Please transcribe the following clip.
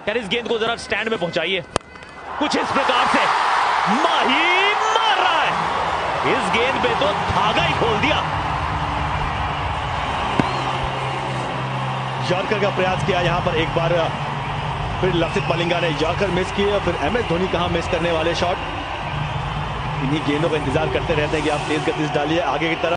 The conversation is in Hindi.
यार इस गेंद को जरा स्टैंड में पहुंचाइए। कुछ इस प्रकार से माही मार रहा है। इस गेंद पे तो धागा ही खोल दिया। यॉर्कर का प्रयास किया यहां पर एक बार, फिर लसित मलिंगा ने यॉर्कर मिस किए, फिर एमएस धोनी कहां मिस करने वाले शॉट। इन्हीं गेंदों का इंतजार करते रहते हैं कि आप तेज गति से डालिए आगे की तरफ।